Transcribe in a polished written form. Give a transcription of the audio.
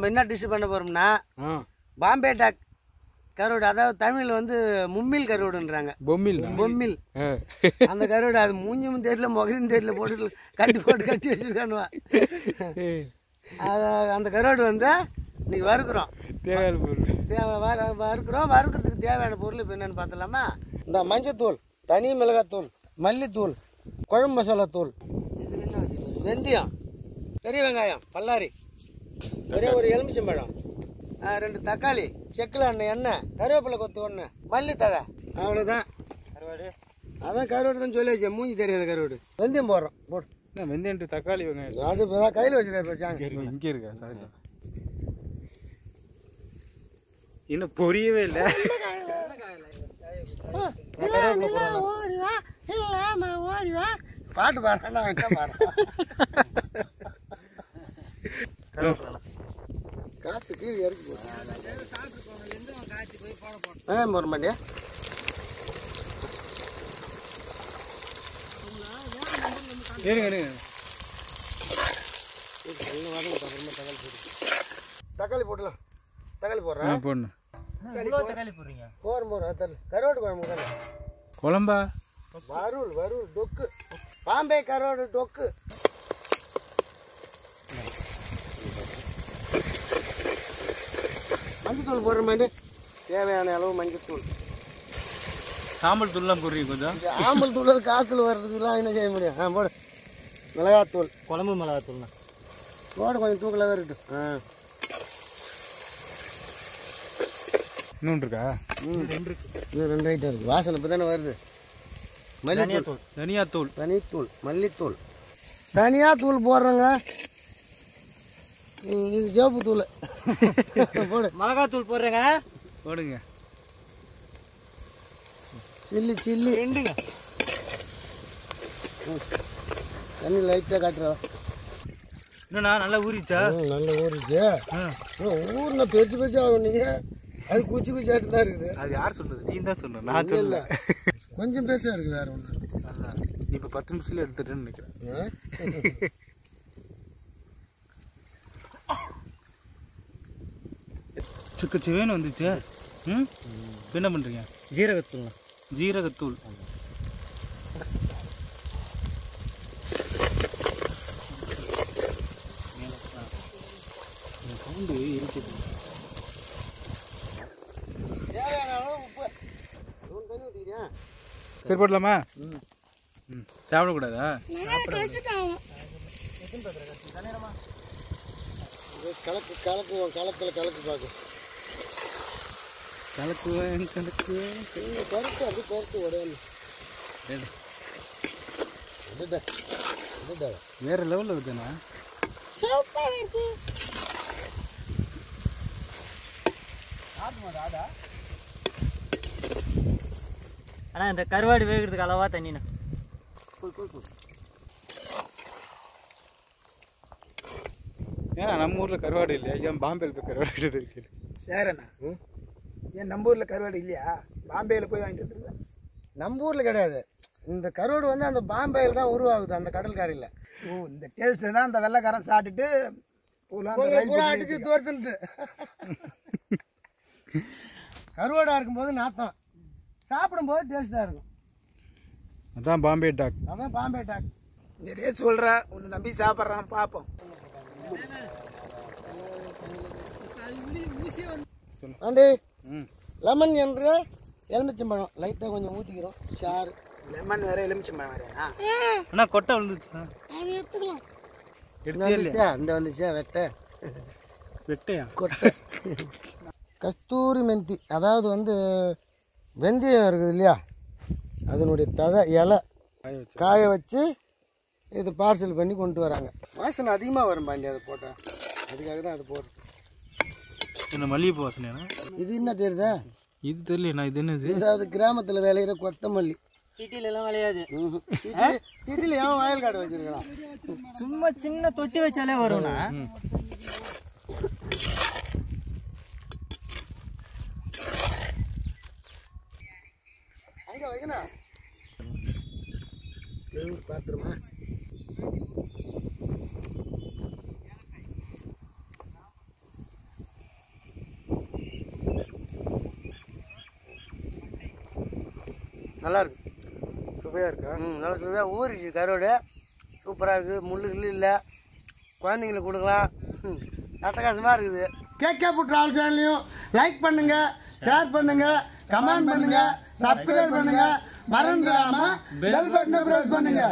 நம்ம என்ன டிஷ் பண்ண போகிறோம்னா பாம்பே டாக் கருவாடு. அதாவது தமிழில் வந்து மும்மில் கருவாடுன்றாங்க. பொம்மில் அந்த கருவாடு. அது மூஞ்சும் தெரியல முகரின் தெரியல போட்டு கட்டி வச்சுருக்கானுவா. அந்த கருவாடு வந்து இன்னைக்கு வறுக்கிறோம். வறுக்கிறதுக்கு தேவையான பொருள் இப்போ என்னென்னு பார்த்தலாமா? இந்த மஞ்சத்தூள், தனி மிளகாத்தூள், மல்லித்தூள், குழம்பு மசாலா தூள், வெந்தயம், பெரிய வெங்காயம், பல்லாரி, ஒரே ஒரு எலுமிச்சம்பழம், 2 தக்காளி, செக்கில் எண்ணெய், கருவேப்பிலை கொத்து 1, மல்லித்தழை, அவ்வளோதான் கருவாடு. அதான் கருவாடு தான் சொல்லி வச்சேன், மூஞ்சி தெரியாத கருவாடு. வெந்தயம் போடுறோம். போடு. வெந்தயம் தக்காளி வெங்காயம் அது கையில் வச்சுருக்காரு. இங்கே இருக்கா? இன்னும் பொரியவே இல்லை. பாட்டு பாடுறேன் காத்து கீழே இறக்கி போட்டு ஒரு மாட்டியா தக்காளி போடலாம். தக்காளி போடுறேன். போடணும். கருவாடு குழம்பு குழம்பா? வறுவல் தொக்கு. பாம்பே கருவாடு தொக்கு. மஞ்சத்தூள் போடுற மாதிரி தேவையான அளவு மஞ்சத்தூள். சாம்பல் தூள்லாம் போடுறீங்க கொஞ்சம். சாம்பல் தூள் காற்றுல வர்றதுக்குலாம் என்ன செய்ய முடியும்? போடு. மிளகாத்தூள், குழம்பு மிளகாத்தூள்ண்ணா போடு. கொஞ்சம் தூக்கலாக இருக்கட்டும். இன்னொன்று இருக்கா? 2 இருக்கு. இன்னும் 2 ஐட்டம் இருக்குது. வாசனை இப்போ தானே வருது. தனியாத்தூள், தனித்தூள், மல்லித்தூள், தனியாத்தூள் போடுறோங்க. இது சிவப்பு தூள். போடு. மிளகாத்தூள் போடுறேங்க. போடுங்க. சில்லி 2ங்க. தண்ணி லைட்டாக காட்டுறோம். இன்னும் நல்லா ஊறிச்சா? நல்லா ஊறிச்சு. ஊர்னா பெருசு ஆகும். நீங்கள் அது குச்சி ஆட்டு தான் இருக்குது. அது யார் சொல்றது? நீ தான் சொன்ன, நான் சொல்லல. கொஞ்சம் பெருசாக இருக்குது. வேற ஒன்று. நீ இப்போ 10 நிமிஷத்துல எடுத்துட்டேன்னு நினைக்கிறேன். சிவேன்னு வந்துச்சு. என்ன பண்ணுறீங்க? ஜீரகத்தூள். சவுண்டு இருக்குது. சரி போடலாமா? சாப்பிடக்கூடாதா? கலக்கு பார்க்க வேற லெவலில் இருக்குண்ணா. ஆனால் இந்த கருவாடு வேகிறதுக்கு அளவா தண்ணிண்ணா. ஏன்னா நம்ம ஊரில் கருவாடு இல்லையா? ஏன் பாம்பேல போய் கருவாடு தெரிஞ்சு சேரண்ணா? ஏன் நம்ம ஊரில் கருவாடு இல்லையா? பாம்பேயில் போய் வாங்கிட்டு வந்துருக்கேன். நம்ம ஊரில் கிடையாது. இந்த கருவாடு வந்து அந்த பாம்பேயில் தான் உருவாகுது, அந்த கடற்கரையில். இந்த டேஸ்ட்டு தான் அந்த வெள்ளைக்காரன் சாப்பிட்டுட்டு அடிச்சு தோர்த்துட்டு கருவாடாக இருக்கும்போது நாத்தம், சாப்பிடும்போது டேஸ்ட்டாக இருக்கும். அதான் பாம்பே டாக். நிறைய சொல்கிறா, ஒன்று நம்பி சாப்பிட்றான், பார்ப்போம். ஆண்டி லெமன் என்ற எலுமிச்சம்பழம் லைட்டாக கொஞ்சம் ஊற்றிக்கிறோம். ஷார் லெமன் வேறு எலுமிச்சம்பழம் வேறு. அண்ணா கொட்டை விழுந்துச்சுண்ணா. இந்த வந்துச்சா வெட்டையா? கொட்டை. கஸ்தூரி மெந்தி, அதாவது வந்து வெந்தயம் இருக்குது இல்லையா, அதனுடைய இலை காய வச்சு இது பார்சல் பண்ணி கொண்டு வராங்க. வாசனை அதிகமாக வரும் பாண்டி அதை போட்டால். அதுக்காக தான் அது போடுறோம். என்ன மல்லிகைப்பூ வாசனையா? இது என்ன தெரியுதா? இது தெரியல. இது என்னது? அதாவது கிராமத்தில் விளையிற கொத்தமல்லி. சிட்டிலெல்லாம் விளையாது. சிட்டியில் ஏன் வயல் காடு வச்சிருக்கலாம்? சும்மா சின்ன தொட்டி வச்சாலே வரும்ண்ணா. அங்கே வைக்கணும். பார்த்துருமா? நல்லா இருக்கு. சுவையாக இருக்கா? நல்லா சுவையாக ஊறிச்சு கருவாடு. சூப்பராக இருக்குது. முள்ளு கிள்ளு இல்லை. குழந்தைங்களுக்கு கொடுக்கலாம். அட்டகாசமாக இருக்குது. கேகே ஃபுட் டிராவல் சேனலையும் லைக் பண்ணுங்க, ஷேர் பண்ணுங்க, கமெண்ட் பண்ணுங்க, சப்ஸ்கிரைப் பண்ணுங்க, மறந்துடாம பெல் பட்டனை பிரஸ் பண்ணுங்க.